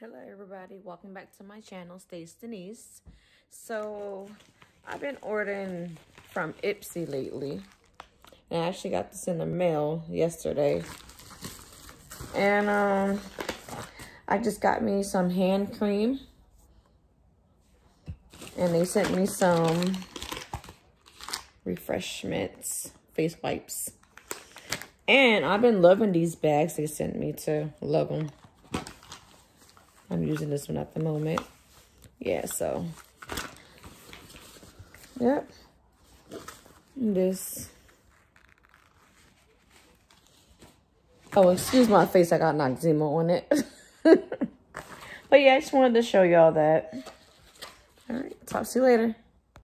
Hello everybody, welcome back to my channel, Stace Denise. So I've been ordering from IPSY lately, and I actually got this in the mail yesterday. And I just got me some hand cream, and they sent me some refreshments, face wipes. And I've been loving these bags they sent me too. Love them. I'm using this one at the moment. Yeah, so. Yep. This. Oh, excuse my face. I got eczema on it. But yeah, I just wanted to show y'all that. All right. Talk to you later.